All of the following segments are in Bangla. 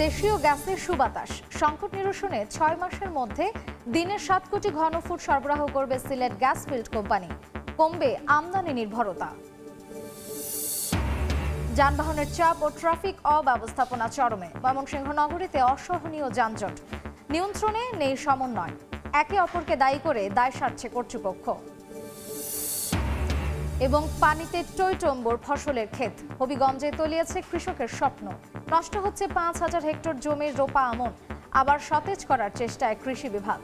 দেশীয় গ্যাসের সুবাতাস সংকট নিরসনে 6 মাসের মধ্যে দিনে 7 কোটি ঘনফুট সরবরাহ করবে সিলেট গ্যাস ফিল্ড কোম্পানি। কমবে আমদানি নির্ভরতা। যানবাহনের চাপ ও ট্রাফিক অব্যবস্থাপনা চরমে। ময়মনসিংহ নগরীতে অসহনীয় যানজট, নিয়ন্ত্রণে নেই সমন্বয়। একে অপরকে দায়ী করে দায় সারছে কর্তৃপক্ষ। এবং পানিতে টইটম ফসলের ক্ষেত, হবিগঞ্জে তলিয়েছে কৃষকের স্বপ্ন। নষ্ট হচ্ছে 5,000 হেক্টর জমির রোপা আমন। আবার সতেজ করার চেষ্টায় কৃষি বিভাগ।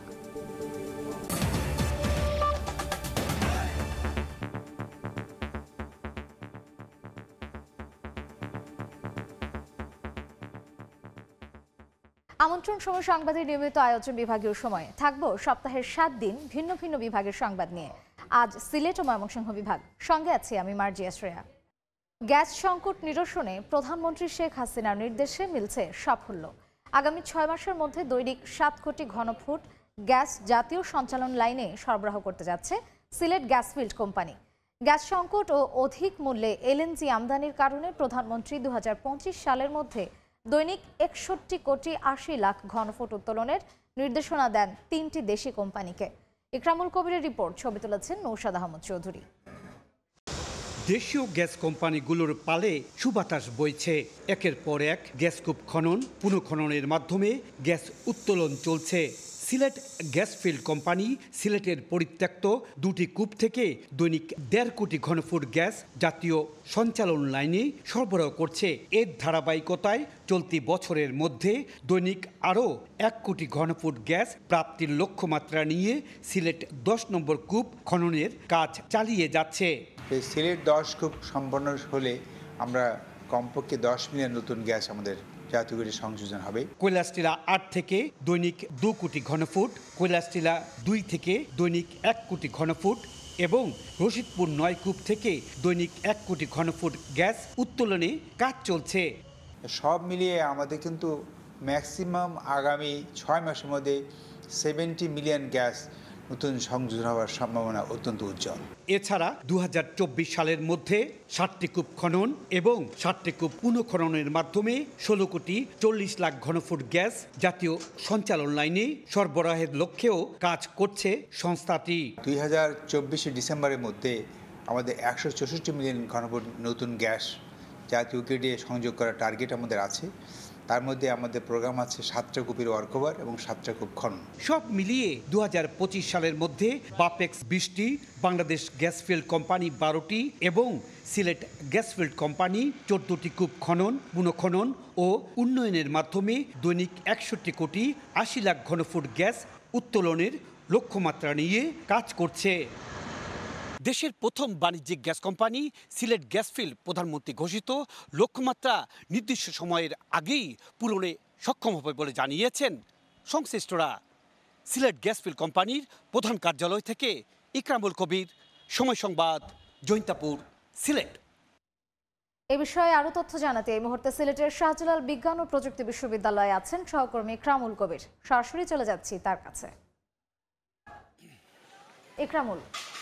আমন্ত্রণ সময় সংবাদের নিয়মিত আয়োজন বিভাগীয় সময়ে থাকবো সপ্তাহের 7 দিন ভিন্ন ভিন্ন বিভাগের সংবাদ নিয়ে। আজ সিলেট ও ময়মনসিংহ বিভাগ, সঙ্গে আছি আমি মার্জিয়া শ্রেয়া। গ্যাস সংকট নিরসনে প্রধানমন্ত্রী শেখ হাসিনার নির্দেশে মিলছে সাফল্য। আগামী 6 মাসের মধ্যে দৈনিক 7 কোটি ঘনফুট গ্যাস জাতীয় সঞ্চালন লাইনে সরবরাহ করতে যাচ্ছে Sylhet gas field company. Gas সংকট ও অধিক মূল্যে এলএনজি আমদানির কারণে প্রধানমন্ত্রী 2025 সালের মধ্যে দৈনিক 61 কোটি 80 লাখ ঘনফুট উত্তোলনের নির্দেশনা দেন 3টি দেশি কোম্পানিকে। ইকরামুল কবিরের রিপোর্ট, ছবি তুলেছেন নৌশাদ আহমদ চৌধুরী। দেশীয় গ্যাস কোম্পানিগুলোর পালে সুবাতাস বইছে। একের পর এক গ্যাস কূপ খনন, পুনঃখননের মাধ্যমে গ্যাস উত্তোলন চলছে। সিলেট গ্যাস ফিল্ড কোম্পানি সিলেটের পরিত্যক্ত 2টি কূপ থেকে দৈনিক 1.5 কোটি ঘনফুট গ্যাস জাতীয় সঞ্চালন লাইনে সরবরাহ করছে। এর ধারাবাহিকতায় চলতি বছরের মধ্যে দৈনিক আরও 1 কোটি ঘনফুট গ্যাস প্রাপ্তির লক্ষ্যমাত্রা নিয়ে সিলেট 10 নম্বর কূপ খননের কাজ চালিয়ে যাচ্ছে। সিলেট 10 কূপ সম্পন্ন হলে আমরা কমপক্ষে 10 মিলিয়ন নতুন গ্যাস আমাদের জাতীয় গ্রিডে সংযোজন হবে। কৈলাসটিলা 8 থেকে দৈনিক 2 কোটি ঘনফুট, কৈলাসটিলা 2 থেকে দৈনিক 1 কোটি ঘনফুট এবং রশিদপুর 9 কূপ থেকে দৈনিক 1 কোটি ঘনফুট গ্যাস উত্তোলনে কাজ চলছে। সব মিলিয়ে আমাদের কিন্তু ম্যাক্সিমাম আগামী 6 মাসের মধ্যে 70 মিলিয়ন গ্যাস নতুন সংযোজন হওয়ার সম্ভাবনা অত্যন্ত উজ্জ্বল। এছাড়া 2024 সালের মধ্যে 7টি কূপ খনন এবং 7টি কূপ পুনঃখননের মাধ্যমে 16 কোটি 40 লাখ ঘনফুট গ্যাস জাতীয় সঞ্চালন লাইনে সরবরাহের লক্ষ্যেও কাজ করছে সংস্থাটি। 2024 ডিসেম্বরের মধ্যে আমাদের 164 মিলিয়ন ঘনফুট নতুন গ্যাস জাতীয় গ্রিডে সংযোগ করার টার্গেট আমাদের আছে। তার মধ্যে আমাদের প্রোগ্রাম আছে 7টা কূপের ওয়ার্কওভার এবং 7টা কূপ খনন। সব মিলিয়ে 2025 সালের মধ্যে বাপেক্স 20টি, বাংলাদেশ গ্যাস ফিল্ড কোম্পানি 12টি এবং সিলেট গ্যাস ফিল্ড কোম্পানি 14টি কূপ খনন, পুনঃখনন ও উন্নয়নের মাধ্যমে দৈনিক 61 কোটি 80 লাখ ঘনফুট গ্যাস উত্তোলনের লক্ষ্যমাত্রা নিয়ে কাজ করছে। দেশের প্রথম বাণিজ্যিক gas company Sylhet gas field প্রধানমন্ত্রী ঘোষিত লক্ষ্যমাত্রা নির্দিষ্ট সময়ের আগেই পূরণে সক্ষম হবে বলে জানিয়েছেন সংশ্লিষ্টরা। সিলেট গ্যাস ফিল্ড কোম্পানির প্রধান কার্যালয় থেকে ইকরামুল কবির, সময় সংবাদ, জৈন্তাপুর, সিলেট। এ বিষয়ে আরো তথ্য জানাতে এই মুহূর্তে সিলেটের শাহজালাল বিজ্ঞান ও প্রযুক্তি বিশ্ববিদ্যালয়ে আছেন সহকর্মী ইকরামুল কবির। সরাসরি চলে যাচ্ছি তার কাছে। ইকরামুল,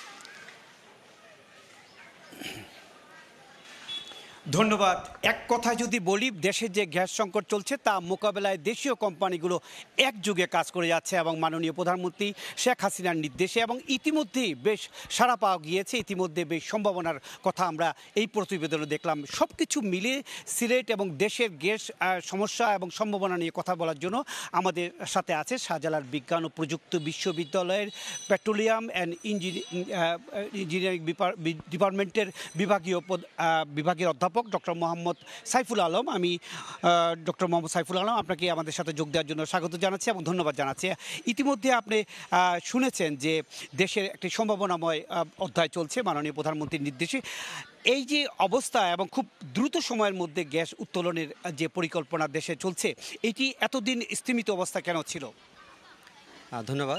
ধন্যবাদ। এক কথায় যদি বলি, দেশে যে গ্যাস সংকট চলছে তা মোকাবেলায় দেশীয় কোম্পানিগুলো একযোগে কাজ করে যাচ্ছে এবং মাননীয় প্রধানমন্ত্রী শেখ হাসিনার নির্দেশে এবং ইতিমধ্যেই বেশ সাড়া পাওয়া গিয়েছে। ইতিমধ্যে বেশ সম্ভাবনার কথা আমরা এই প্রতিবেদনে দেখলাম। সব কিছু মিলে সিলেট এবং দেশের গ্যাস সমস্যা এবং সম্ভাবনা নিয়ে কথা বলার জন্য আমাদের সাথে আছে শাহজালাল বিজ্ঞান ও প্রযুক্তি বিশ্ববিদ্যালয়ের পেট্রোলিয়াম অ্যান্ড ইঞ্জিনিয়ারিং ডিপার্টমেন্টের বিভাগীয় অধ্যাপক ডক্টর মোহাম্মদ সাইফুল আলম। আমি ডক্টর মোহাম্মদ সাইফুল আলম, আপনাকে আমাদের সাথে যোগ দেওয়ার জন্য স্বাগত জানাচ্ছি এবং ধন্যবাদ জানাচ্ছি। ইতিমধ্যে আপনি শুনেছেন যে দেশের একটি সম্ভাবনাময় অধ্যায় চলছে মাননীয় প্রধানমন্ত্রীর নির্দেশে। এই যে অবস্থা এবং খুব দ্রুত সময়ের মধ্যে গ্যাস উত্তোলনের যে পরিকল্পনা দেশে চলছে, এটি এতদিন স্থিমিত অবস্থা কেন ছিল? ধন্যবাদ।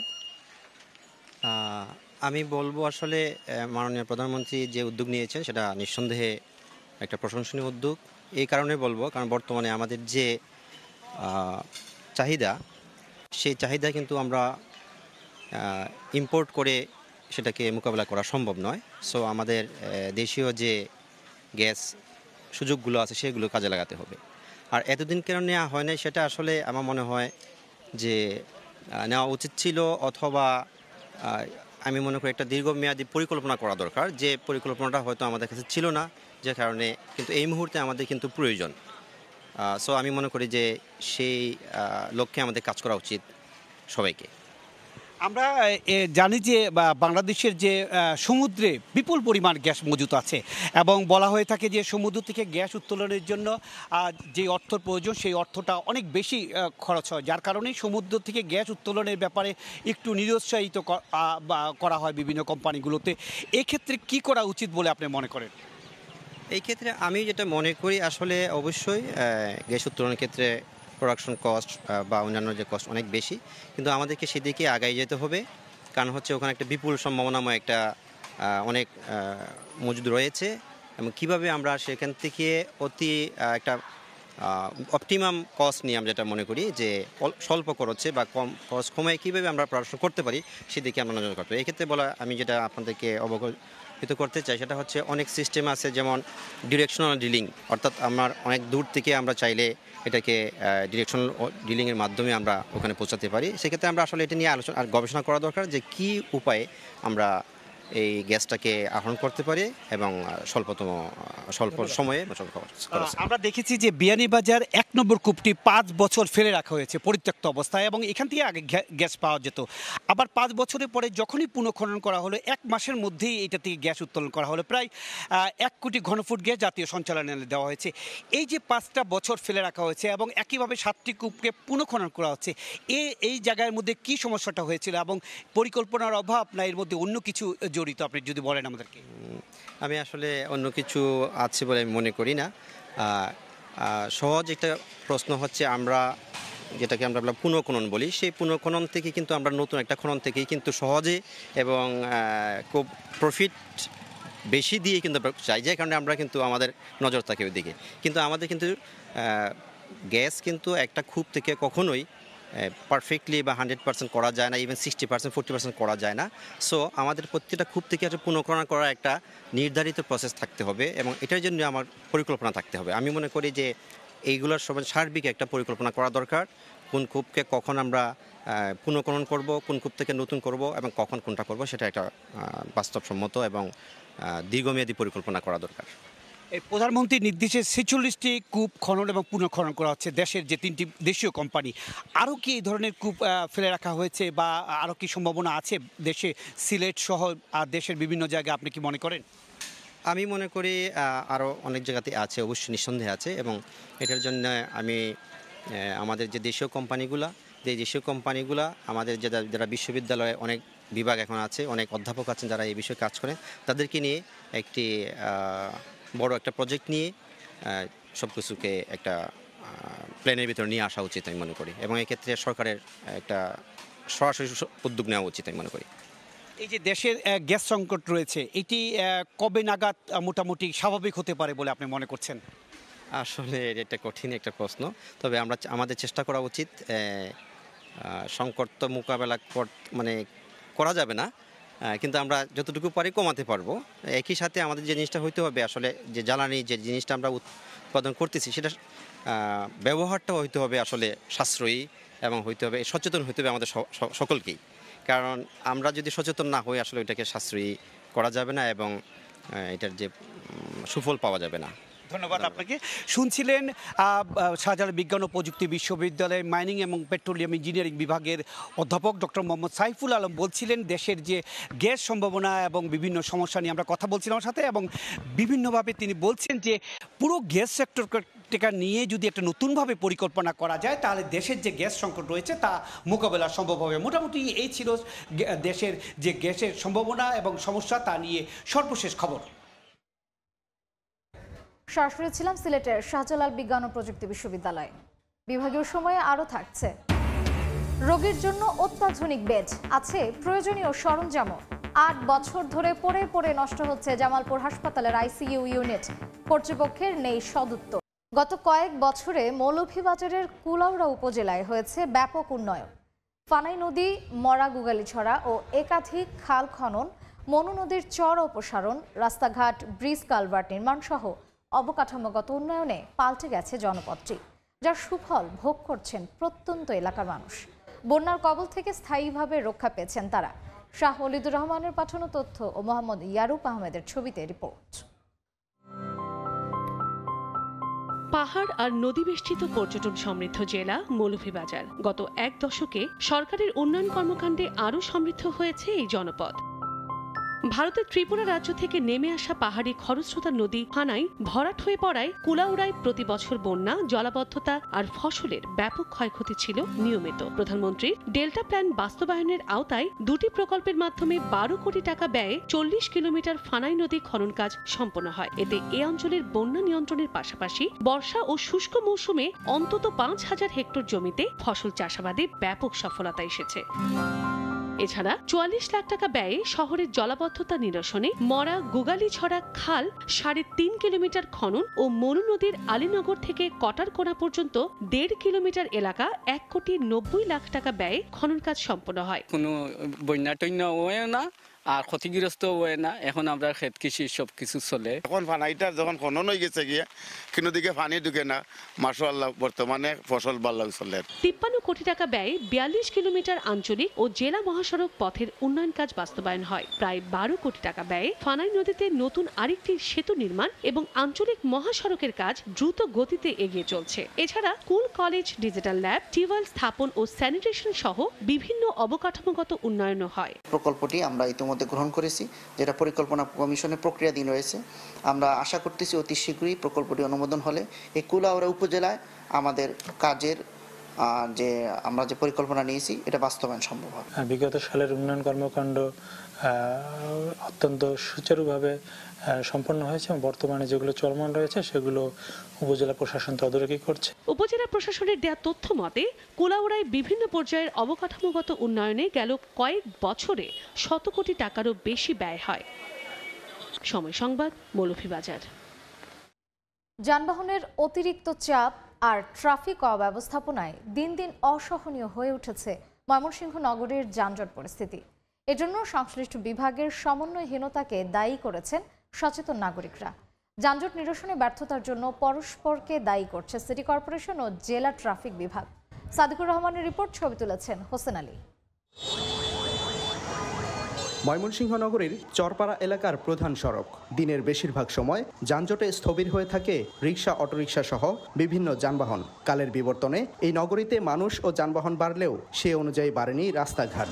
আমি বলবো আসলে মাননীয় প্রধানমন্ত্রী যে উদ্যোগ নিয়েছেন সেটা নিঃসন্দেহে একটা প্রশংসনীয় উদ্যোগ। এই কারণে বলবো, কারণ বর্তমানে আমাদের যে চাহিদা, সেই চাহিদা কিন্তু আমরা ইম্পোর্ট করে সেটাকে মোকাবেলা করা সম্ভব নয়। সো আমাদের দেশীয় যে গ্যাস সুযোগগুলো আছে সেগুলো কাজে লাগাতে হবে। আর এতদিন কেন নেওয়া হয় নাই সেটা আসলে আমার মনে হয় যে নেওয়া উচিত ছিল, অথবা আমি মনে করি একটা দীর্ঘমেয়াদী পরিকল্পনা করা দরকার, যে পরিকল্পনাটা হয়তো আমাদের কাছে ছিল না, যে কারণে কিন্তু এই মুহূর্তে আমাদের কিন্তু প্রয়োজন। সো আমি মনে করি যে সেই লক্ষ্যে আমাদের কাজ করা উচিত সবাইকে। আমরা জানি যে বাংলাদেশের যে সমুদ্রে বিপুল পরিমাণ গ্যাস মজুত আছে এবং বলা হয়ে থাকে যে সমুদ্র থেকে গ্যাস উত্তোলনের জন্য যে অর্থের প্রয়োজন সেই অর্থটা অনেক বেশি খরচ হয়, যার কারণে সমুদ্র থেকে গ্যাস উত্তোলনের ব্যাপারে একটু নিরুৎসাহিত করা হয় বিভিন্ন কোম্পানিগুলোতে। এক্ষেত্রে কি করা উচিত বলে আপনি মনে করেন? এই ক্ষেত্রে আমি যেটা মনে করি আসলে অবশ্যই গ্যাস উত্তোলনের ক্ষেত্রে প্রোডাকশন কস্ট বা অন্যান্য যে কস্ট অনেক বেশি, কিন্তু আমাদেরকে সেদিকে আগাই যেতে হবে। কারণ হচ্ছে ওখানে একটা বিপুল সম্ভাবনাময় একটা অনেক মজুদ রয়েছে, এবং কীভাবে আমরা সেখান থেকে অতি একটা অপটিমাম কস্ট নিয়ে আমরা যেটা মনে করি যে স্বল্প খরচে বা কম খরচ কমায় কীভাবে আমরা প্রোডাকশন করতে পারি সেদিকে আমরা নজর করতে পারি। এক্ষেত্রে বলা আমি যেটা আপনাদেরকে অবগত করতে চাই সেটা হচ্ছে অনেক সিস্টেম আছে, যেমন ডিরেকশনাল ড্রিলিং, অর্থাৎ আমার অনেক দূর থেকে আমরা চাইলে এটাকে ডিরেকশনাল ড্রিলিংয়ের মাধ্যমে আমরা ওখানে পৌঁছাতে পারি। সেক্ষেত্রে আমরা আসলে এটা নিয়ে আলোচনা আর গবেষণা করা দরকার যে কী উপায়ে আমরা এই গ্যাসটাকে আহরণ করতে পারি এবং স্বল্প সময়ে। আমরা দেখেছি যে বিয়ানীবাজার ১ নম্বর কূপটি ৫ বছর ফেলে রাখা হয়েছে পরিত্যক্ত অবস্থায়, এবং এখান থেকে আগে গ্যাস পাওয়া যেত। আবার ৫ বছরের পরে যখনই পুনঃখনন করা হলো, ১ মাসের মধ্যেই এটা থেকে গ্যাস উত্তোলন করা হলো, প্রায় ১ কোটি ঘনফুট গ্যাস জাতীয় সঞ্চালনালয়ে দেওয়া হয়েছে। এই যে ৫টা বছর ফেলে রাখা হয়েছে এবং একইভাবে ৭টি কূপকে পুনঃখনন করা হচ্ছে, এই জায়গার মধ্যে কি সমস্যাটা হয়েছিল এবং পরিকল্পনার অভাব না এর মধ্যে অন্য কিছু জড়িত, আপনি যদি বলেন আমাদেরকে। আমি আসলে অন্য কিছু আছে বলে আমি মনে করি না। সহজ একটা প্রশ্ন হচ্ছে আমরা যেটাকে আমরা পুনঃখনন বলি, সেই পুনঃখনন থেকে কিন্তু আমরা নতুন একটা খনন থেকেই কিন্তু সহজে এবং খুব প্রফিট বেশি দিয়ে কিন্তু চাই, যে কারণে আমরা কিন্তু আমাদের নজর থাকে ওই দিকে। কিন্তু আমাদের কিন্তু গ্যাস কিন্তু একটা কূপ থেকে কখনোই পারফেক্টলি বা 100% করা যায় না, ইভেন 60% 40% করা যায় না। সো আমাদের প্রত্যেকটা কূপ থেকে একটা পুনঃখনন করার একটা নির্ধারিত প্রসেস থাকতে হবে, এবং এটার জন্য আমার পরিকল্পনা থাকতে হবে। আমি মনে করি যে এইগুলোর সবাই সার্বিক একটা পরিকল্পনা করা দরকার, কোন কূপকে কখন আমরা পুনঃখনন করব, কোন কূপ থেকে নতুন করব এবং কখন কোনটা করব, সেটা একটা বাস্তবসম্মত এবং দীর্ঘমেয়াদী পরিকল্পনা করা দরকার। এই প্রধানমন্ত্রীর নির্দেশে 46টি কূপ খনন এবং পুনঃখনন করা হচ্ছে দেশের যে 3টি দেশীয় কোম্পানি। আরও কি এই ধরনের কূপ ফেলে রাখা হয়েছে বা আরও কি সম্ভাবনা আছে দেশে, সিলেট সহ দেশের বিভিন্ন জায়গায়, আপনি কি মনে করেন? আমি মনে করি আরও অনেক জায়গাতে আছে, অবশ্যই নিঃসন্দেহে আছে, এবং এটার জন্য আমি আমাদের যে দেশীয় কোম্পানিগুলা আমাদের যারা বিশ্ববিদ্যালয়ে অনেক বিভাগ এখন আছে, অনেক অধ্যাপক আছেন যারা এই বিষয়ে কাজ করেন, তাদেরকে নিয়ে একটি বড় একটা প্রজেক্ট নিয়ে সব কিছুকে একটা প্ল্যানের ভিতরে নিয়ে আসা উচিত আমি মনে করি, এবং এক্ষেত্রে সরকারের একটা সরাসরি উদ্যোগ নেওয়া উচিত আমি মনে করি। এই যে দেশের গ্যাস সংকট রয়েছে, এটি কবে নাগাদ মোটামুটি স্বাভাবিক হতে পারে বলে আপনি মনে করছেন? আসলে এটা কঠিন একটা প্রশ্ন, তবে আমাদের চেষ্টা করা উচিত। সংকট তো মোকাবেলা করা যাবে না, কিন্তু আমরা যতটুকু পারি কমাতে পারবো। একই সাথে আমাদের যে জিনিসটা হইতে হবে, আসলে যে জ্বালানি যে জিনিসটা আমরা উৎপাদন করতেছি সেটা ব্যবহারটাও হইতে হবে আসলে সাশ্রয়ী, এবং হইতে হবে সচেতন হইতে হবে আমাদের সকলকেই। কারণ আমরা যদি সচেতন না হই আসলে ওইটাকে সাশ্রয়ী করা যাবে না এবং এটার যে সুফল পাওয়া যাবে না। ধন্যবাদ আপনাকে। শুনছিলেন শাহজালাল বিজ্ঞান ও প্রযুক্তি বিশ্ববিদ্যালয়ের মাইনিং এবং পেট্রোলিয়াম ইঞ্জিনিয়ারিং বিভাগের অধ্যাপক ডক্টর মোহাম্মদ সাইফুল আলম বলছিলেন দেশের যে গ্যাস সম্ভাবনা এবং বিভিন্ন সমস্যা নিয়ে আমরা কথা বলছিলাম সাথে, এবং বিভিন্নভাবে তিনি বলছেন যে পুরো গ্যাস সেক্টরটা নিয়ে যদি একটা নতুনভাবে পরিকল্পনা করা যায় তাহলে দেশের যে গ্যাস সংকট রয়েছে তা মোকাবেলা সম্ভব হবে। মোটামুটি এই ছিল দেশের যে গ্যাসের সম্ভাবনা এবং সমস্যা তা নিয়ে সর্বশেষ খবর। সরাসরি ছিলাম সিলেটের শাহজালাল বিজ্ঞান ও প্রযুক্তি বিশ্ববিদ্যালয়। বিভাগীয় সময়ে আরও থাকছে রোগীর জন্য অত্যাধুনিক বেড, আছে প্রয়োজনীয় সরঞ্জামও। ৮ বছর ধরে পড়ে পড়ে নষ্ট হচ্ছে জামালপুর হাসপাতালের আইসিইউ ইউনিট, কর্তৃপক্ষের নেই সদুত্তর। গত কয়েক বছরে মৌলভীবাজারের কুলাউড়া উপজেলায় হয়েছে ব্যাপক উন্নয়ন। ফানাই নদী, মরা গুগালিছড়া ও একাধিক খাল খনন, মনু নদীর চর অপসারণ, রাস্তাঘাট, ব্রিজ কালভার্ট নির্মাণ সহ অবকাঠামোগত উন্নয়নে পাল্টে গেছে জনপদটি। যার সুফল ভোগ করছেন প্রত্যন্ত এলাকার মানুষ। বন্যার কবল থেকে স্থায়ীভাবে রক্ষা পেয়েছেন তারা। শাহ ওলিদুর রহমানের পাঠানো তথ্য ও মোহাম্মদ ইয়ারুপ আহমেদের ছবিতে রিপোর্ট। পাহাড় আর নদী বেষ্টিত পর্যটন সমৃদ্ধ জেলা মৌলভীবাজার। গত এক দশকে সরকারের উন্নয়ন কর্মকাণ্ডে আরও সমৃদ্ধ হয়েছে এই জনপদ। ভারতের ত্রিপুরা রাজ্য থেকে নেমে আসা পাহাড়ি খরস্রোতা নদী হানায় ভরাট হয়ে পড়ায় কুলাউড়ায় প্রতি বছর বন্যা, জলাবদ্ধতা আর ফসলের ব্যাপক ক্ষয়ক্ষতি ছিল নিয়মিত। প্রধানমন্ত্রীর ডেল্টা প্ল্যান বাস্তবায়নের আওতায় দুটি প্রকল্পের মাধ্যমে 12 কোটি টাকা ব্যয়ে 40 কিলোমিটার ফানাই নদী খনন কাজ সম্পন্ন হয়। এতে এ অঞ্চলের বন্যা নিয়ন্ত্রণের পাশাপাশি বর্ষা ও শুষ্ক মৌসুমে অন্তত 5,000 হেক্টর জমিতে ফসল চাষাবাদে ব্যাপক সফলতা এসেছে। এছাড়া 44 লাখ টাকা ব্যয়ে শহরের জলাবদ্ধতা নিরসনে মরা গুগালিছড়া খাল 3.5 কিলোমিটার খনন ও মনু নদীর আলীনগর থেকে কটারকোনা পর্যন্ত 1.5 কিলোমিটার এলাকা 1,90,00,000 টাকা ব্যয়ে খনন কাজ সম্পন্ন হয়। কোনো বন্যা টন্যা হয় না আর ক্ষতিগ্রস্ত হয় না। এখন আমরা ক্ষেত কৃষি সবকিছু চলে। এখন ফানাইটার যখন খনন হয়ে গেছে গিয়ে কিন্তু দিকে পানি ঢুকে না, মাশাআল্লাহ বর্তমানে ফসল ভালো চলে। 53 কোটি টাকা ব্যয়ে 42 কিলোমিটার আঞ্চলিক ও জেলা মহাসড়ক পথের উন্নয়ন কাজ বাস্তবায়ন হয়। প্রায় 12 কোটি টাকা ব্যয়ে ফানাই নদীতে নতুন আরেকটি সেতু নির্মাণ এবং আঞ্চলিক মহাসড়কের কাজ দ্রুত গতিতে এগিয়ে চলছে। এছাড়া school, college, digital lab, tubewell স্থাপন ও স্যানিটেশন সহ বিভিন্ন অবকাঠামোগত উন্নয়নও হয়। প্রকল্পটি আমরা ইতিমধ্যে গ্রহণ করেছি, যেটা পরিকল্পনা কমিশনের প্রক্রিয়াধীন রয়েছে। আমরা আশা করতেছি অতি শীঘ্রই প্রকল্পটি অনুমোদন হলে এই কুলাউড়া উপজেলায় আমাদের কাজের আমরা যে পরিকল্পনা নিয়েছি এটা বাস্তবায়ন সম্ভব হবে। বিগত সালের উন্নয়ন কর্মকাণ্ড অত্যন্ত সুচারুভাবে সম্পন্ন হয়েছে এবং বর্তমানে যেগুলো চলমান রয়েছে সেগুলো উপজেলা প্রশাসন তদারকি করছে। উপজেলা প্রশাসনের দেয়া তথ্য মতে কুলাউড়ায় বিভিন্ন পর্যায়ের অবকাঠামোগত উন্নয়নে গেল কয়েক বছরে 100 কোটি টাকারও বেশি ব্যয় হয়। সময় সংবাদ, মৌলভীবাজার। যানবাহনের অতিরিক্ত চাপ আর ট্রাফিক অব্যবস্থাপনায় দিন দিন অসহনীয় হয়ে উঠেছে ময়মনসিংহ নগরের যানজট পরিস্থিতি। এজন্য সংশ্লিষ্ট বিভাগের সমন্বয়হীনতাকে দায়ী করেছেন সচেতন নাগরিকরা। যানজট নিরসনে ব্যর্থতার জন্য পরস্পরকে দায়ী করছে সিটি কর্পোরেশন ও জেলা ট্রাফিক বিভাগ। সাদিকুর রহমানের রিপোর্ট, ছবি তুলেছেন হোসেন আলী। ময়মনসিংহ নগরীর চরপাড়া এলাকার প্রধান সড়ক দিনের বেশিরভাগ সময় যানজটে স্থবির হয়ে থাকে রিক্সা, অটোরিক্সা সহ বিভিন্ন যানবাহন। কালের বিবর্তনে এই নগরীতে মানুষ ও যানবাহন বাড়লেও সে অনুযায়ী বাড়েনি রাস্তাঘাট।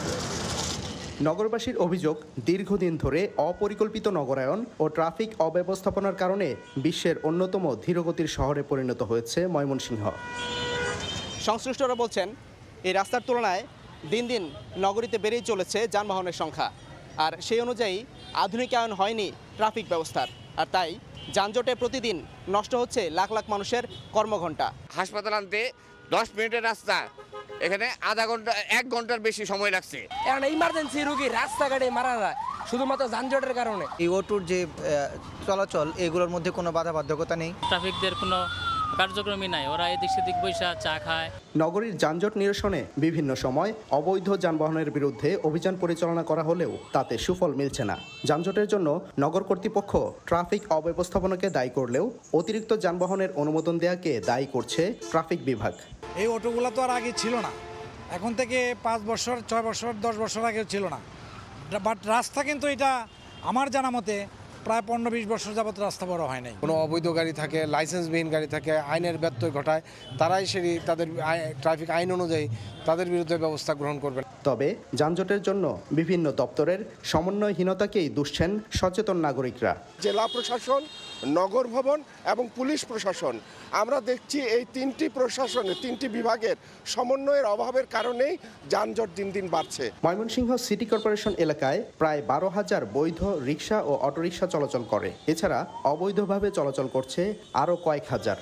নগরবাসীর অভিযোগ, দীর্ঘদিন ধরে অপরিকল্পিত নগরায়ন ও ট্রাফিক অব্যবস্থাপনার কারণে বিশ্বের অন্যতম ধীরগতির শহরে পরিণত হয়েছে ময়মনসিংহ। সংশ্লিষ্টরা বলছেন এই রাস্তার তুলনায় দিন দিন নগরীতে বেড়েই চলেছে যানবাহনের সংখ্যা, আর সেই অনুযায়ী আধুনিকায়ন হয়নি ট্রাফিক ব্যবস্থার, আর তাই যানজটে প্রতিদিন নষ্ট হচ্ছে লাখ লাখ মানুষের কর্মঘণ্টা। হাসপাতাল আনতে 10 মিনিটের রাস্তা এখানে আধা ঘন্টা 1 ঘন্টার বেশি সময় লাগছে। এখন ইমার্জেন্সি রোগী রাস্তাঘাটে মারা যায় শুধুমাত্র যানজটের কারণে। এই অটোর যে চলাচল এগুলোর মধ্যে কোনো বাধ্যবাধকতা নেই, ট্রাফিকদের কোনো কার্যক্রমই নাই, ওরা এদিক সেদিক বৈশা চা খায়। নগরীর যানজট নিরসনে বিভিন্ন সময় অবৈধ যানবাহনের বিরুদ্ধে অভিযান পরিচালনা করা হলেও তাতে সুফল মিলছে না। যানজটের জন্য নগর কর্তৃপক্ষ ট্রাফিক অব্যবস্থাপনাকে দায়ী করলেও অতিরিক্ত যানবাহনের অনুমোদন দেওয়াকে দায়ী করছে ট্রাফিক বিভাগ। এই অটোগুলো তো আর আগে ছিল না, এখন থেকে 5 বছর 6 বছর 10 বছর আগে ছিল না, বাট রাস্তা কিন্তু এটা আমার জানা মতে প্রায় 15-20 বছর যাবত রাস্তা বড় হয় নাই। কোনো অবৈধ গাড়ি থাকে, লাইসেন্সবিহীন গাড়ি থাকে, আইনের ব্যত্যয় ঘটায়, তারাই সেই তাদের ট্রাফিক আইন অনুযায়ী তাদের বিরুদ্ধে ব্যবস্থা গ্রহণ করবেন। তবে যানজটের জন্য বিভিন্ন দপ্তরের সমন্বয়হীনতাকেই দুষছেন সচেতন নাগরিকরা। জেলা প্রশাসন, নগর ভবন এবং পুলিশ প্রশাসন, আমরা দেখছি এই 3টি প্রশাসনের 3টি বিভাগের সমন্বয়ের অভাবের কারণেই যানজট দিন দিন বাড়ছে। ময়মনসিংহ সিটি কর্পোরেশন এলাকায় প্রায় 12,000 বৈধ রিক্সা ও অটোরিক্সা চলাচল করে। এছাড়া অবৈধভাবে চলাচল করছে আরও কয়েক হাজার।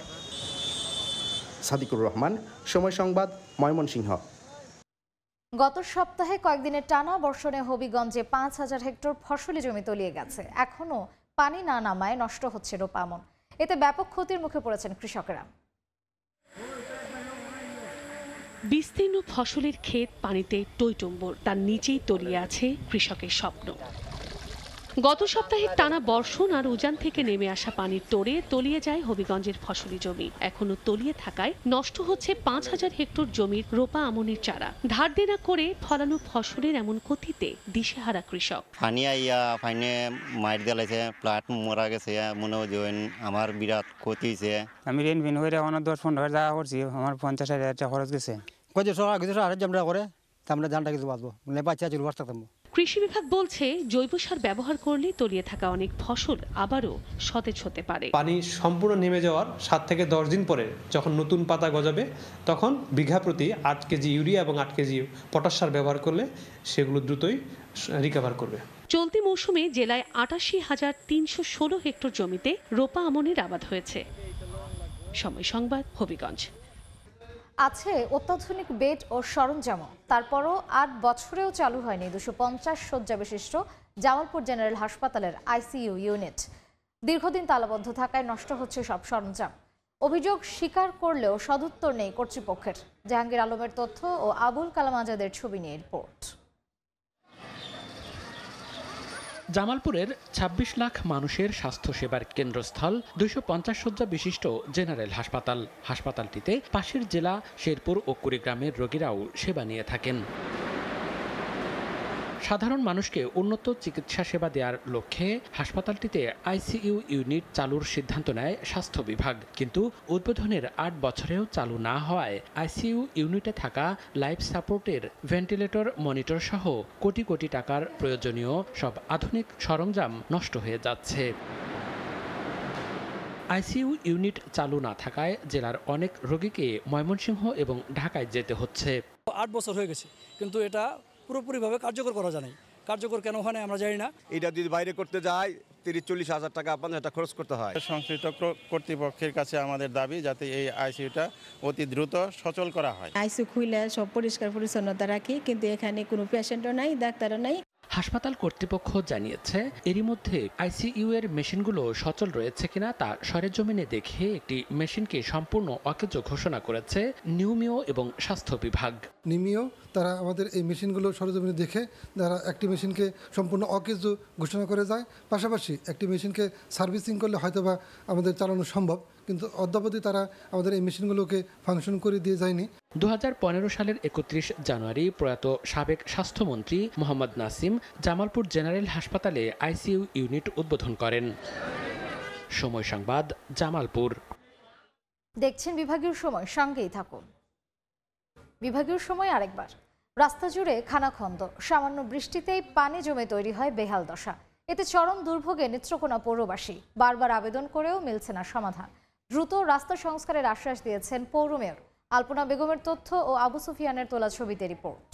সাদিকুর রহমান, সময় সংবাদ, ময়মনসিংহ। গত সপ্তাহে কয়েকদিনের টানা বর্ষণে হবিগঞ্জে 5,000 হেক্টর ফসলি জমি তলিয়ে গেছে। এখনও পানি না নামায় নষ্ট হচ্ছে রোপামন। এতে ব্যাপক ক্ষতির মুখে পড়েছেন কৃষকেরা। বিস্তীর্ণ ফসলের ক্ষেত পানিতে টইটম্বর, তার নিচেই তলিয়ে আছে কৃষকের স্বপ্ন। গত সপ্তাহে টানা বর্ষণ আর উজান থেকে নেমে আসা পানির তোড়ে তলিয়ে যায় হবিগঞ্জের ফসলি জমি। এখনো তলিয়ে থাকায় নষ্ট হচ্ছে ৫,০০০ হেক্টর জমির রোপা আমনের চারা। ধার দেনা করে ফলানো ফসলের এমন ক্ষতিতে দিশেহারা কৃষক। পানি আইয়া পানি মার দিলাইছে, প্লাট মরা গেছে, মনে হয় আমার বিরাট ক্ষতি হয়েছে। আমি ঋণ বিন হয়ে আমার ১০-১৫ টাকা করছি, আমার ৫০,০০০ টাকা খরচ গেছে। করে আমরা ধানটা কিছু বাঁচবো, বাচ্চা চুল বাঁচ থাকতাম। কৃষি বিভাগ বলছে জৈব সার ব্যবহার করলে তলিয়ে থাকা অনেক ফসল আবারও সতেজ হতে পারে। পানি সম্পূর্ণ নেমে যাওয়ার ৭ থেকে ১০ দিন পরে যখন নতুন পাতা গজাবে তখন বিঘা প্রতি ৮ কেজি ইউরিয়া এবং ৮ কেজি পটাশ সার ব্যবহার করলে সেগুলো দ্রুতই রিকভার করবে। চলতি মৌসুমে জেলায় ৮৮,৩১৬ হেক্টর জমিতে রোপা আমনের আবাদ হয়েছে। সময় সংবাদ, হবিগঞ্জ। আছে অত্যাধুনিক বেড ও সরঞ্জাম, তারপরও ৮ বছরেও চালু হয়নি ২৫০ শয্যা বিশিষ্ট জামালপুর জেনারেল হাসপাতালের আইসিইউ ইউনিট। দীর্ঘদিন তালাবদ্ধ থাকায় নষ্ট হচ্ছে সব সরঞ্জাম। অভিযোগ স্বীকার করলেও সদুত্তর নেই কর্তৃপক্ষের। জাহাঙ্গীর আলমের তথ্য ও আবুল কালাম আজাদের ছবি নিয়ে রিপোর্ট। জামালপুরের ২৬ লাখ মানুষের স্বাস্থ্যসেবার কেন্দ্রস্থল ২৫০ শয্যা বিশিষ্ট জেনারেল হাসপাতাল। হাসপাতালটিতে পাশের জেলা শেরপুর ও কুড়িগ্রামের রোগীরাও সেবা নিয়ে থাকেন। সাধারণ মানুষকে উন্নত চিকিৎসা সেবা দেওয়ার লক্ষ্যে হাসপাতালটিতে আইসিইউ ইউনিট চালুর সিদ্ধান্ত নেয় স্বাস্থ্য বিভাগ, কিন্তু উদ্বোধনের ৮ বছরেও চালু না হওয়ায় আইসিইউ ইউনিটে থাকা লাইফ সাপোর্টের ভেন্টিলেটর, মনিটর সহ কোটি কোটি টাকার প্রয়োজনীয় সব আধুনিক সরঞ্জাম নষ্ট হয়ে যাচ্ছে। আইসিইউ ইউনিট চালু না থাকায় জেলার অনেক রোগীকে ময়মনসিংহ এবং ঢাকায় যেতে হচ্ছে। ৮ বছর হয়ে গেছে, কিন্তু এটা পুরোপুরিভাবে কার্যকর করা যায় না। কার্যকর কেন হয় না আমরা জানি না। এটা যদি বাইরে করতে যায় ৩০-৪০ হাজার টাকা ৫০০০ টাকা খরচ করতে হয়। সংশ্লিষ্ট কর্তৃপক্ষের কাছে আমাদের দাবি যাতে এই আইসিইউটা অতি দ্রুত সচল করা হয়। আইসিইউ খুলে সব পরিষ্কার পরিচ্ছন্নতা রাখি, কিন্তু এখানে কোনো পেশেন্টও নাই, ডাক্তারও নাই। হাসপাতাল কর্তৃপক্ষ জানিয়েছে এরই মধ্যে আইসিইউ এর মেশিনগুলো সচল রয়েছে কিনা তা সরেজমিনে দেখে একটি মেশিনকে সম্পূর্ণ অকেজো ঘোষণা করেছে নিউমিও এবং স্বাস্থ্য বিভাগ। নিউমিও তারা আমাদের এই মেশিনগুলো সরেজমিনে দেখে তারা একটি মেশিনকে সম্পূর্ণ অকেজো ঘোষণা করে যায়। পাশাপাশি একটি মেশিনকে সার্ভিসিং করলে হয়তোবা আমাদের চালানো সম্ভব, কিন্তু অদ্যাবধি তারা আমাদের এই মেশিনগুলোকে ফাংশন করে দিয়ে যায়নি। ২০১৫ সালের ৩১ জানুয়ারি প্রয়াত সাবেক স্বাস্থ্যমন্ত্রী মোহাম্মদ নাসিম জামালপুর জেনারেল হাসপাতালে আইসিইউ ইউনিট উদ্বোধন করেন। সময় সংবাদ, জামালপুর। দেখছেন বিভাগীয় সময়, সঙ্গেই থাকুন। বিভাগীয় সময় আরেকবার। রাস্তা জুড়ে খানাখন্দ, সামান্য বৃষ্টিতেই পানি জমে তৈরি হয় বেহাল দশা। এতে চরম দুর্ভোগে নেত্রকোনা পৌরবাসী। বারবার আবেদন করেও মিলছে না সমাধান। দ্রুত রাস্তা সংস্কারের আশ্বাস দিয়েছেন পৌর মেয়র। আলপনা বেগমের তথ্য ও আবু সুফিয়ানের তোলা ছবিতে রিপোর্ট।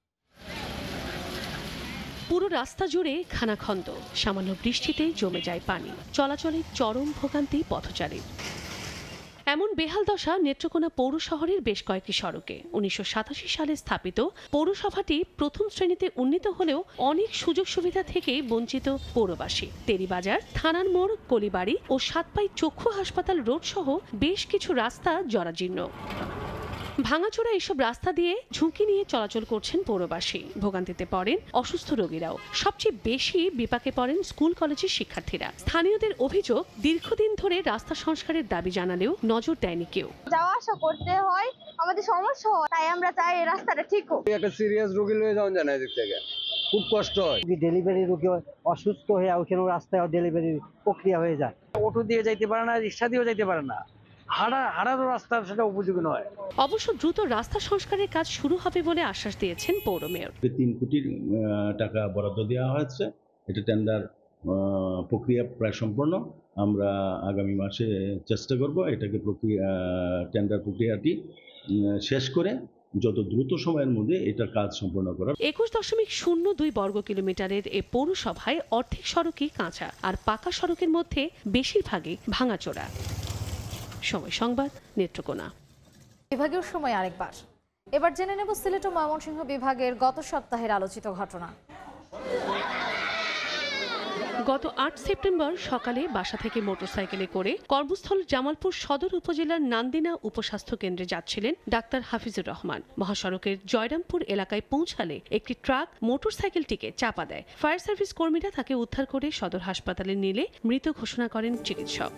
পুরো রাস্তা জুড়ে খানাখন্দ, সামান্য বৃষ্টিতেই জমে যায় পানি। চলাচলে চরম ভোগান্তি পথচারীর। এমন বেহাল দশা নেত্রকোনা পৌর শহরের বেশ কয়েকটি সড়কে। ১৯৮৭ সালে স্থাপিত পৌরসভাটি প্রথম শ্রেণীতে উন্নীত হলেও অনেক সুযোগ সুবিধা থেকে বঞ্চিত পৌরবাসী। তেরিবাজার, থানার মোড়, কলিবাড়ি ও সাতপাই চক্ষু হাসপাতাল রোড সহ বেশ কিছু রাস্তা জরাজীর্ণ। ভাঙাচোরা এসব রাস্তা দিয়ে ঝুঁকি নিয়ে চলাচল করছেন পৌরবাসী। ভোগান্তিতে পড়েন অসুস্থ রোগীরাও। সবচেয়ে বেশি বিপাকে পড়েন স্কুল কলেজের শিক্ষার্থীরা। স্থানীয়দের অভিযোগ, দীর্ঘদিন ধরে রাস্তা সংস্কারের দাবি জানালেও নজর দেয়নি কেউ। যাওয়া আসা করতে হয়, আমাদের সমস্যা হয়, তাই আমরা চাই এই রাস্তাটা ঠিক হোক। একটা সিরিয়াস রোগী লয়ে যাওয়া যায় না, এদিক থেকে খুব কষ্ট হয়। ডেলিভারি রোগী অসুস্থ হয়ে ওখানে রাস্তায় ডেলিভারি প্রক্রিয়া হয়ে যায়। অটো দিয়ে যাইতে পারে না, রিক্সা দিয়েও যাইতে পারে না, হাঁটারও রাস্তা সেটা উপযোগী নয়। অবশ্য দ্রুত রাস্তা সংস্কারের কাজ শুরু হবে বলে আশ্বাস দিয়েছেন পৌর মেয়র। ৩ কোটি টাকা বরাদ্দ দেওয়া হয়েছে। এটা টেন্ডার প্রক্রিয়া প্রায় সম্পন্ন। আমরা আগামী মাসে চেষ্টা করব এটাকে টেন্ডার প্রক্রিয়াটি শেষ করে যত দ্রুত সময়ের মধ্যে এটার কাজ সম্পন্ন করা। ২১.০২ বর্গ কিলোমিটারের এই পৌরসভায় অর্ধেক সড়কই কাঁচা, আর পাকা সড়কের মধ্যে বেশিরভাগই ভাঙাচোরা। সময় সংবাদ, নেত্রকোনা। বিভাগীয় সময় আরেকবার। এবার জেনে নেব সিলেট ও ময়মনসিংহ বিভাগের গত সপ্তাহের আলোচিত ঘটনা। গত ৮ সেপ্টেম্বর সকালে বাসা থেকে মোটরসাইকেলে করে কর্মস্থল জামালপুর সদর উপজেলার নান্দিনা উপস্বাস্থ্য কেন্দ্রে যাচ্ছিলেন ডাক্তার হাফিজুর রহমান। মহাসড়কের জয়রামপুর এলাকায় পৌঁছালে একটি ট্রাক মোটরসাইকেলটিকে চাপা দেয়। ফায়ার সার্ভিস কর্মীরা তাকে উদ্ধার করে সদর হাসপাতালে নিলে মৃত ঘোষণা করেন চিকিৎসক।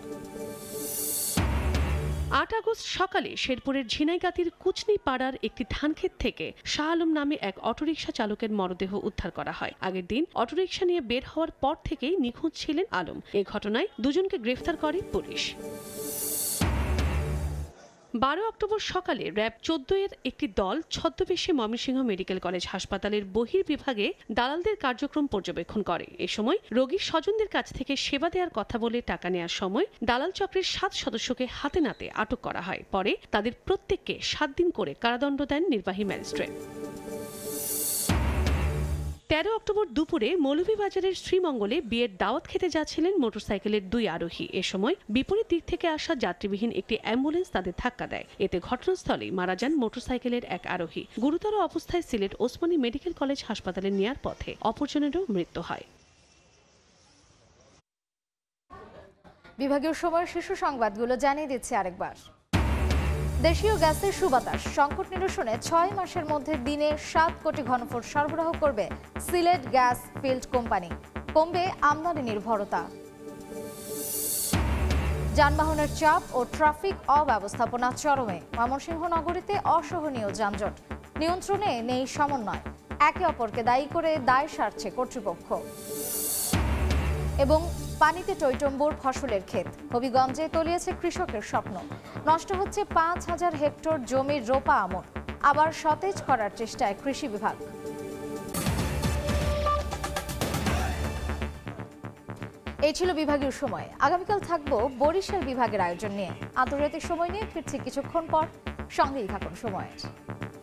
৮ আগস্ট সকালে শেরপুরের ঝিনাইগাতির কুচনি পাড়ার একটি ধানক্ষেত থেকে শাহ আলম নামে এক অটোরিকশা চালকের মরদেহ উদ্ধার করা হয়। আগের দিন অটোরিকশা নিয়ে বের হওয়ার পর থেকেই নিখোঁজ ছিলেন আলম। এ ঘটনায় দুজনকে গ্রেফতার করে পুলিশ। 12 অক্টোবর সকালে র্যাব 14 এর একটি দল ছদ্মবেশে ময়মনসিংহ মেডিকেল কলেজ হাসপাতালের বহির্বিভাগে দালালদের কার্যক্রম পর্যবেক্ষণ করে। এ সময় রোগীর স্বজনদের কাছ থেকে সেবা দেওয়ার কথা বলে টাকা নেওয়ার সময় দালাল চক্রের 7 সদস্যকে হাতে নাতে আটক করা হয়। পরে তাদের প্রত্যেককে 7 দিন করে কারাদণ্ড দেন নির্বাহী ম্যাজিস্ট্রেট। 13 অক্টোবর দুপুরে মৌলভীবাজারের শ্রীমঙ্গলে বিয়ের দাওয়াত খেতে যাচ্ছিলেন মোটরসাইকেলের 2 আরোহী। এ সময় বিপরীত দিক থেকে আসা যাত্রীবিহীন একটি অ্যাম্বুলেন্স তাদের ধাক্কা দেয়। এতে ঘটনাস্থলেই মারা যান মোটরসাইকেলের এক আরোহী। গুরুতর অবস্থায় সিলেট ওসমানী মেডিকেল কলেজ হাসপাতালে নেয়ার পথে অপরজনেরও মৃত্যু হয়। বিভাগীয় সময়ের শীর্ষ সংবাদগুলো জানিয়ে দিচ্ছে আরেকবার। দেশীয় গ্যাসের সুবাতাস সংকট নিরসনে 6 মাসের মধ্যে দিনে 7 কোটি ঘনফুট সরবরাহ করবে সিলেট গ্যাস ফিল্ড কোম্পানি। কমবে আমদানি নির্ভরতা। যানবাহনের চাপ ও ট্রাফিক অব্যবস্থাপনা চরমে। ময়মনসিংহ নগরীতে অসহনীয় যানজট। নিয়ন্ত্রণে নেই সমন্বয়। একে অপরকে দায়ী করে দায় সারছে কর্তৃপক্ষ। এবং পানিতে টইটম্বুর ফসলের ক্ষেত। হবিগঞ্জে তলিয়েছে কৃষকের স্বপ্ন। নষ্ট হচ্ছে 5000 হেক্টর জমির রোপা আমন। আবার সতেজ করার চেষ্টায় কৃষি বিভাগ। এই ছিল বিভাগীয় সময়। আগামীকাল থাকবো বরিশাল বিভাগের আয়োজন নিয়ে। আন্তর্জাতিক সময় নিয়ে ফিরছি কিছুক্ষণ পর। সঙ্গেই থাকুন সময়ের।